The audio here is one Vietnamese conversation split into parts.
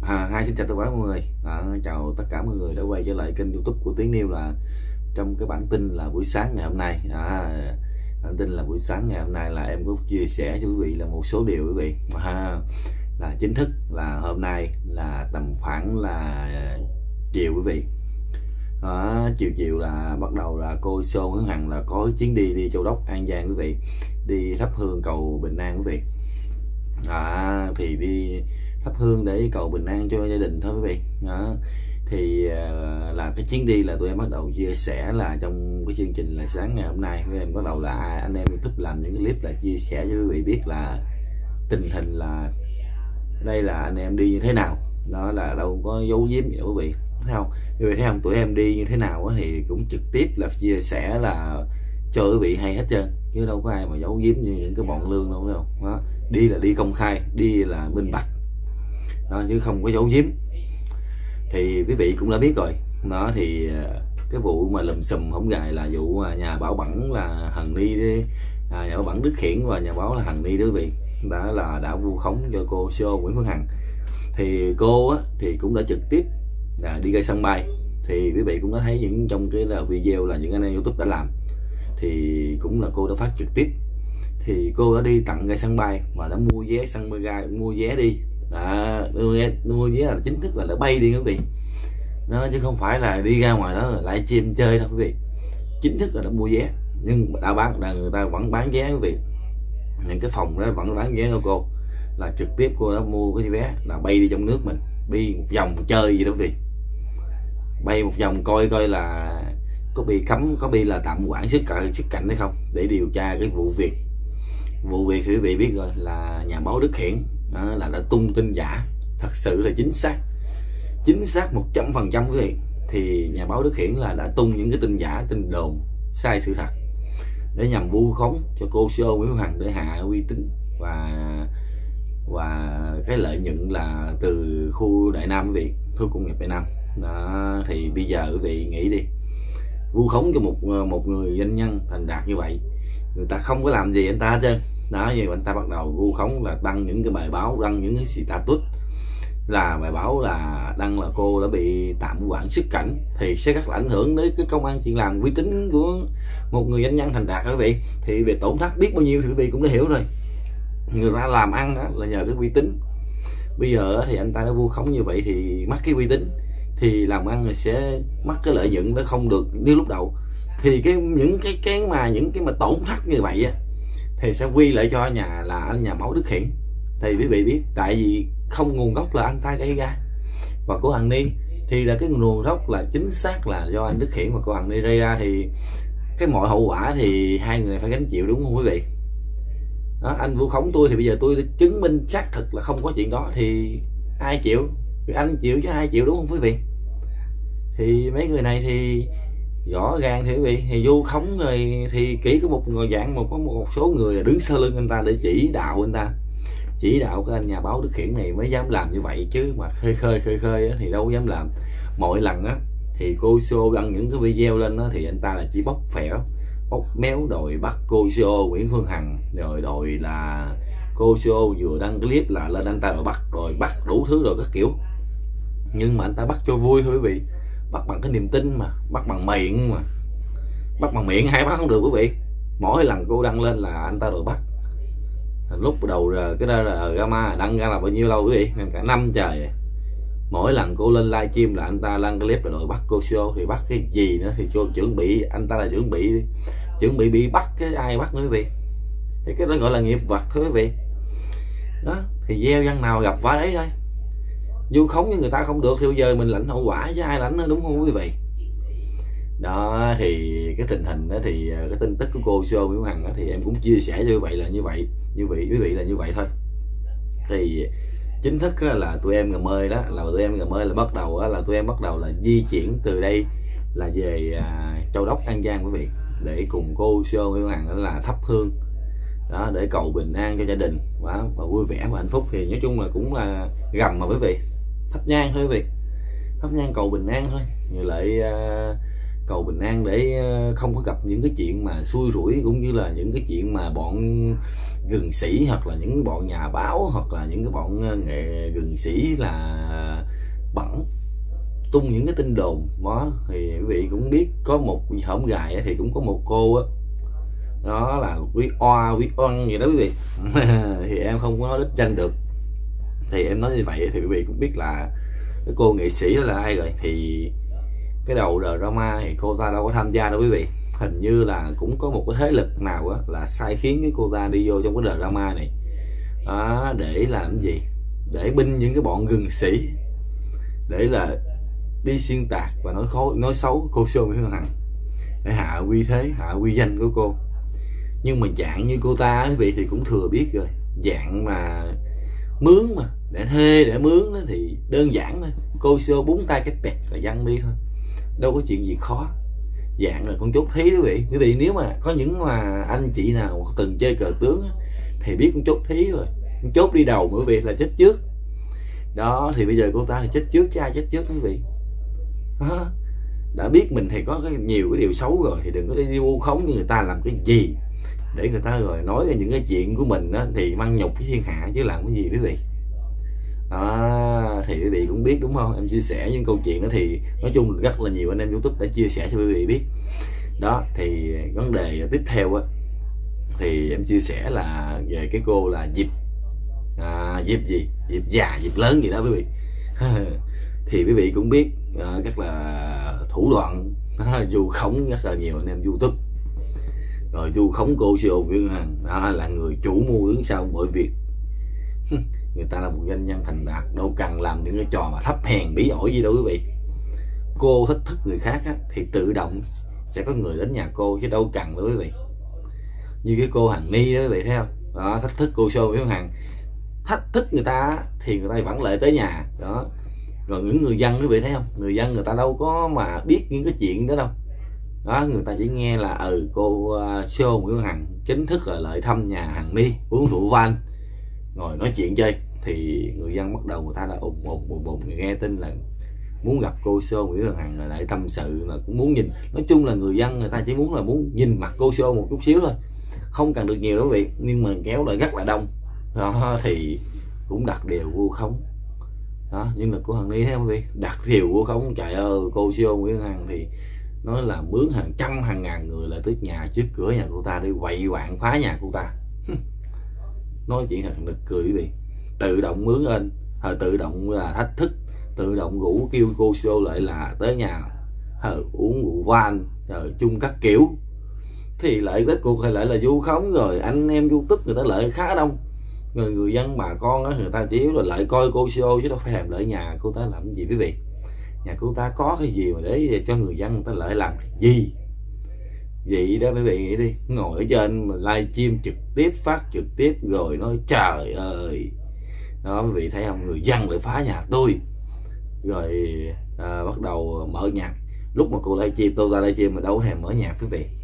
Xin chào tất cả mọi người. Chào tất cả mọi người đã quay trở lại kênh YouTube của Tiến Niêu. Là trong cái bản tin là buổi sáng ngày hôm nay, bản tin là buổi sáng ngày hôm nay là em có chia sẻ cho quý vị là một số điều quý vị. Là chính thức là hôm nay là tầm khoảng là chiều quý vị. Chiều là bắt đầu là cô Xô Nguyễn Hằng là có chuyến đi Châu Đốc An Giang quý vị, đi thắp hương cầu bình an quý vị. Thì đi thắp hương để cầu bình an cho gia đình thôi quý vị. Thì là cái chuyến đi là tụi em bắt đầu chia sẻ là trong cái chương trình là sáng ngày hôm nay tụi em bắt đầu là anh em YouTube làm những cái clip là chia sẻ cho quý vị biết là tình hình là đây là anh em đi như thế nào, đó là đâu có giấu giếm gì đâu quý vị, thấy không? Quý vị thấy không, tụi em đi như thế nào thì cũng trực tiếp là chia sẻ là cho quý vị hay hết trơn, chứ đâu có ai mà giấu giếm như những cái bọn lương đâu, phải không? Đó, đi là đi công khai, đi là minh bạch đó, chứ không có giấu giếm. Thì quý vị cũng đã biết rồi đó. Thì cái vụ mà lùm xùm hổng gài là vụ nhà Bảo Bẩn là Hằng Ni nhà Bảo Bẩn Đức Hiển và nhà báo là Hằng Ni đó quý vị, đã vu khống cho cô CEO Nguyễn Phương Hằng. Thì cô thì cũng đã trực tiếp đi ra sân bay. Thì quý vị cũng đã thấy những trong cái là video là những anh em YouTube đã làm, thì cũng là cô đã phát trực tiếp. Thì cô đã đi tặng ra sân bay và đã mua vé sân bay ra, mua vé đi, mua vé là chính thức là đã bay đi quý vị đó, chứ không phải là đi ra ngoài đó lại chim chơi đâu quý vị. Chính thức là đã mua vé, nhưng đã bán, người ta vẫn bán vé quý vị, những cái phòng đó vẫn bán vé cho cô. Là trực tiếp cô đã mua cái vé là bay đi trong nước mình, đi một vòng chơi gì đó quý vị, bay một vòng coi là có bị cấm, có bị là tạm hoãn xuất cảnh hay không, để điều tra cái vụ việc thì quý vị biết rồi, là nhà báo Đức Hiển là đã tung tin giả. Thật sự là chính xác 100% quý vị. Thì nhà báo Đức Hiển là đã tung những cái tin giả, tin đồn sai sự thật để nhằm vu khống cho cô CEO Nguyễn Phương Hằng, để hạ uy tín và cái lợi nhuận là từ khu Đại Nam quý vị, khu công nghiệp Đại Nam đó. Thì bây giờ quý vị nghĩ đi, vu khống cho một người doanh nhân thành đạt như vậy, người ta không có làm gì anh ta hết trơn đó. Như anh ta bắt đầu vu khống là đăng những cái bài báo, đăng những cái status là bài báo là đăng là cô đã bị tạm hoãn xuất cảnh, thì sẽ rất là ảnh hưởng đến cái công ăn chuyện làm, uy tín của một người doanh nhân thành đạt quý vị. Thì về tổn thất biết bao nhiêu thì quý vị cũng đã hiểu rồi. Người ta làm ăn đó là nhờ cái uy tín. Bây giờ thì anh ta đã vu khống như vậy thì mất cái uy tín, thì làm ăn thì sẽ mất cái lợi nhuận đó không được như lúc đầu. Thì những cái mà tổn thất như vậy thì sẽ quy lại cho nhà báo Đức Hiển. Thì quý vị biết, tại vì không nguồn gốc là anh ta gây ra, và cô Hằng Ni thì là cái nguồn gốc là chính xác là do anh Đức Hiển và cô Hằng Ni gây ra. Thì cái mọi hậu quả thì hai người này phải gánh chịu, đúng không quý vị đó? Anh vu khống tôi thì bây giờ tôi chứng minh xác thực là không có chuyện đó, thì ai chịu? Thì anh chịu chứ ai chịu, đúng không quý vị? Thì mấy người này thì rõ ràng thì quý vị, thì vu khống rồi thì chỉ có một người dạng, có một số người là đứng sau lưng anh ta để chỉ đạo anh ta, chỉ đạo cái anh nhà báo Đức Hiển này mới dám làm như vậy, chứ mà khơi thì đâu dám làm. Mỗi lần thì cô CEO đăng những cái video lên thì anh ta là chỉ bóc phẻo, bóc méo, đòi bắt cô CEO Nguyễn Phương Hằng, rồi đòi là cô CEO vừa đăng clip là lên anh ta rồi bắt đủ thứ rồi các kiểu. Nhưng mà anh ta bắt cho vui thôi quý vị, bắt bằng cái niềm tin mà, bắt bằng miệng mà, bắt bằng miệng hay bắt không được quý vị. Mỗi lần cô đăng lên là anh ta rồi bắt. Lúc đầu cái đó là drama đăng ra là bao nhiêu lâu quý vị, cả năm trời. Mỗi lần cô lên livestream là anh ta đăng clip là đội bắt cô show, thì bắt cái gì nữa thì chuẩn bị, anh ta là chuẩn bị bắt cái ai bắt nữa quý vị. Thì cái đó gọi là nghiệp vật thôi quý vị đó. Thì gieo dân nào gặp quả đấy thôi, vu khống với người ta không được thì bây giờ mình lãnh hậu quả chứ ai lãnh nữa, đúng không quý vị đó? Thì cái tình hình đó, thì cái tin tức của cô CEO Nguyễn Hằng thì em cũng chia sẻ như vậy là như vậy, quý vị là như vậy thôi. Thì chính thức là tụi em là bắt đầu là tụi em bắt đầu là di chuyển từ đây là về Châu Đốc An Giang quý vị, để cùng cô CEO Nguyễn Hằng là thắp hương đó, để cầu bình an cho gia đình và vui vẻ và hạnh phúc. Thì nói chung là cũng là gầm mà quý vị, thắp nhang thôi quý vị, thắp nhang cầu bình an thôi, như lại cầu bình an để không có gặp những cái chuyện mà xui rủi, cũng như là những cái chuyện mà bọn gừng sĩ hoặc là những bọn nhà báo hoặc là những cái bọn nghệ gừng sĩ là bẩn, tung những cái tin đồn đó. Thì quý vị cũng biết có một hổm gài thì cũng có một cô á, đó là quý oan gì đó quý vị. Thì em không có nói đích danh được, thì em nói như vậy thì quý vị cũng biết là cái cô nghệ sĩ đó là ai rồi. Thì cái đầu drama thì cô ta đâu có tham gia đâu quý vị. Hình như là cũng có một cái thế lực nào á là sai khiến cái cô ta đi vô trong cái drama này đó, để làm cái gì, để binh những cái bọn gần sĩ, để là đi xuyên tạc và nói xấu cô Sô Mỹ Hằng, để hạ uy thế, hạ uy danh của cô. Nhưng mà dạng như cô ta quý vị thì cũng thừa biết rồi, dạng mà mướn mà để thuê để mướn đó thì đơn giản thôi, cô Sô búng tay cái pẹt là văng đi thôi, đâu có chuyện gì khó. Dạng là con chốt thí quý vị nếu mà có những mà anh chị nào từng chơi cờ tướng á, thì biết con chốt thí rồi, con chốt đi đầu quý vị là chết trước đó. Thì bây giờ cô ta thì chết trước chứ ai chết trước quý vị. Đã biết mình thì có nhiều cái điều xấu rồi thì đừng có đi vu khống với người ta làm cái gì để người ta rồi nói những cái chuyện của mình đó, thì mang nhục với thiên hạ chứ làm cái gì quý vị. Đó, thì quý vị cũng biết đúng không, em chia sẻ những câu chuyện đó thì nói chung rất là nhiều anh em YouTube đã chia sẻ cho quý vị biết đó. Thì vấn đề tiếp theo á thì em chia sẻ là về cái cô là Diệp Diệp già Diệp lớn gì đó quý vị. Thì quý vị cũng biết rất là thủ đoạn vu khống rất là nhiều anh em YouTube, rồi vu khống cô Sô Mỹ Hằng là người chủ mưu đứng sau mọi việc. Người ta là một doanh nhân thành đạt, đâu cần làm những cái trò mà thấp hèn bí ổi gì đâu quý vị. Cô thách thức người khác á, thì tự động sẽ có người đến nhà cô chứ đâu cần đâu quý vị. Như cái cô Hằng Ni đó quý vị thấy không đó, thách thức cô Sô Mỹ Hằng, thách thức người ta thì người ta vẫn lại tới nhà đó. Rồi những người dân quý vị thấy không, người dân người ta đâu có mà biết những cái chuyện đó đâu đó, người ta chỉ nghe là cô Sô Mỹ Hằng chính thức là lại thăm nhà Hằng Ni uống rượu vang ngồi nói chuyện chơi. Thì người dân bắt đầu người ta là ùng nghe tin là muốn gặp cô Sô Mỹ Hằng là lại tâm sự, là cũng muốn nhìn. Nói chung là người dân người ta chỉ muốn nhìn mặt cô Sô một chút xíu thôi, không cần được nhiều đó quý vị, nhưng mà kéo lại rất là đông đó. Thì cũng đặt điều vu khống đó. Nhưng mà cô Hằng Ni thấy không quý vị, đặt điều vu khống. Trời ơi, cô Sô Mỹ Hằng thì nói là mướn hàng trăm hàng ngàn người lại tới nhà trước cửa nhà cô ta đi quậy quạng phá nhà cô ta. Nói chuyện thật nực cười quý vị, tự động mướn lên, tự động là thách thức, tự động rủ kêu cô Sô lại là tới nhà uống rượu vang chung các kiểu. Thì lại kết cuộc thì lại là vu khống. Rồi anh em YouTube người ta lại khá đông, người dân bà con đó, người ta chỉ yếu là lại coi cô Sô chứ đâu phải làm lại nhà cô ta làm cái gì quý vị. Nhà cô ta có cái gì mà để cho người dân người ta lại làm cái gì vậy đó quý vị nghĩ đi. Ngồi ở trên mà livestream trực tiếp, phát trực tiếp rồi nói trời ơi đó, quý vị thấy không, người dân lại phá nhà tôi. Rồi bắt đầu mở nhạc. Lúc mà cô livestream, tôi ra livestream mà đâu thèm mở nhạc quý vị.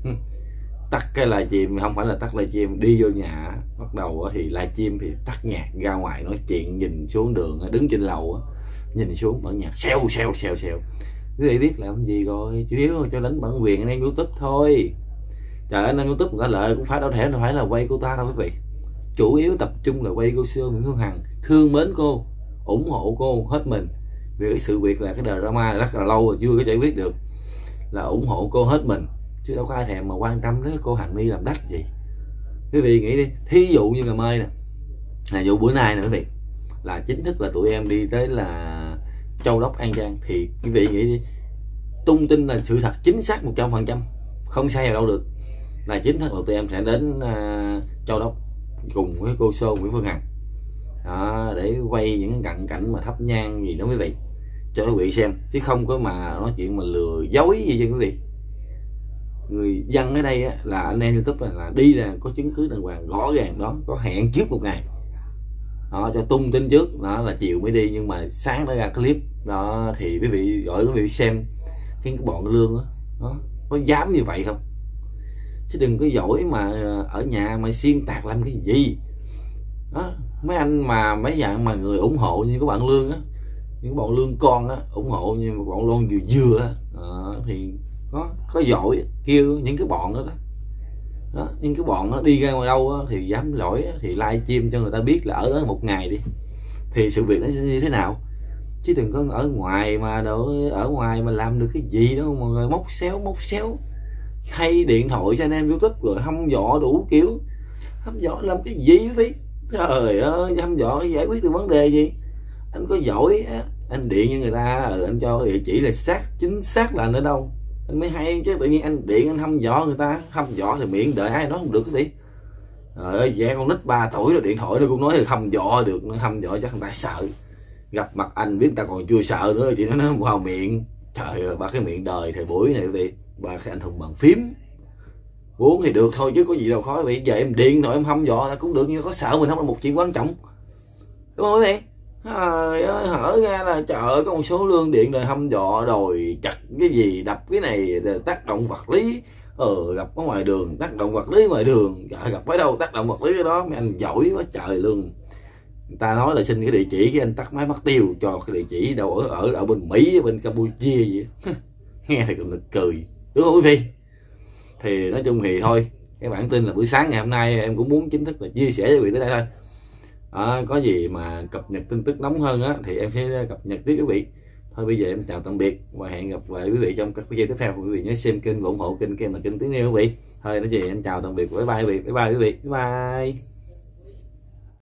Tắt cái livestream, không phải là tắt livestream, đi vô nhà bắt đầu thì livestream thì tắt nhạc, ra ngoài nói chuyện, nhìn xuống đường, đứng trên lầu nhìn xuống mở nhạc xèo. Quý vị biết làm gì rồi, chủ yếu cho đánh bản quyền anh em YouTube thôi. Trời, anh em YouTube người ta lợi cũng phải đâu thể nào phải là quay cô ta đâu quý vị. Chủ yếu tập trung là quay cô Sô Mỹ Hằng, thương mến cô, ủng hộ cô hết mình. Vì cái sự việc là cái drama rất là lâu rồi chưa có giải quyết được, là ủng hộ cô hết mình, chứ đâu có ai thèm mà quan tâm đến cô Hằng Ni làm đách gì. Quý vị nghĩ đi, thí dụ như ngày mai nè, vụ bữa nay nè quý vị, là chính thức là tụi em đi tới là Châu Đốc, An Giang. Thì quý vị nghĩ đi, tung tin là sự thật chính xác 100%, không sai vào đâu được, là chính thức là tụi em sẽ đến Châu Đốc cùng với cô Sô Nguyễn Phương Hằng đó, để quay những cận cảnh mà thắp nhang gì đó quý vị, cho quý vị xem, chứ không có mà nói chuyện mà lừa dối gì chứ quý vị. Người dân ở đây là anh em YouTube là đi là có chứng cứ đàng hoàng rõ ràng đó, có hẹn trước một ngày đó, cho tung tin trước đó là chiều mới đi, nhưng mà sáng đã ra clip đó. Thì quý vị gọi quý vị xem cái bọn lương đó có dám như vậy không, chứ đừng có giỏi mà ở nhà mà xuyên tạc làm cái gì đó. Mấy anh mà mấy dạng mà người ủng hộ như các bạn lương á, những bọn lương con á, ủng hộ như một bọn lon vừa á thì có giỏi kêu những cái bọn đó đó, những cái bọn nó đi ra ngoài đâu á, thì dám lỗi á, thì livestream cho người ta biết là ở đó một ngày đi thì sự việc nó như thế nào. chứ đừng có ở ngoài mà ở ngoài mà làm được cái gì đâu mà người móc xéo hay điện thoại cho anh em YouTube rồi hăm dọa đủ kiểu. Hăm dọa làm cái gì vậy? Trời ơi, hăm dọa giải quyết được vấn đề gì? Anh có giỏi á, anh điện cho người ta, anh cho địa chỉ là chính xác là anh ở đâu anh mới hay, chứ tự nhiên anh điện anh hăm dọa người ta. Hăm dọa thì miệng đợi ai nói không được cái gì. Trời ơi, dạ con nít 3 tuổi rồi điện thoại nó cũng nói là hăm dọa được. Nó hăm dọa chắc người ta sợ, gặp mặt anh biết người ta còn chưa sợ nữa, chỉ nó vào miệng. Trời ơi, ba cái miệng đời thời buổi này quý vị, ba cái anh hùng bàn phím uống thì được thôi chứ có gì đâu khó. Bây giờ em điện thôi em hăm dọa ta cũng được, nhưng có sợ mình không là một chuyện quan trọng, đúng không quý vị? Trời ơi, hở ra là trời ơi, có một số lương điện rồi hăm dọa rồi chặt cái gì, đập cái này, tác động vật lý, gặp ở ngoài đường tác động vật lý ngoài đường, trời, gặp ở đâu tác động vật lý cái đó. Mấy anh giỏi quá trời luôn. Người ta nói là xin cái địa chỉ, cái anh tắt máy mất tiêu cho cái địa chỉ đâu ở bên Mỹ, bên Campuchia gì nghe thì cũng nực cười, đúng không quý vị? Thì nói chung thì thôi, cái bản tin là buổi sáng ngày hôm nay em cũng muốn chính thức là chia sẻ với quý vị tới đây thôi. Có gì mà cập nhật tin tức nóng hơn á thì em sẽ cập nhật tiếp quý vị. Thôi bây giờ em chào tạm biệt và hẹn gặp lại quý vị trong các video tiếp theo. Quý vị nhớ xem kênh và ủng hộ kênh là kênh Tiếng Yêu quý vị. Thôi nói gì em chào tạm biệt, bye bye quý vị, bye bye quý vị, bye bye.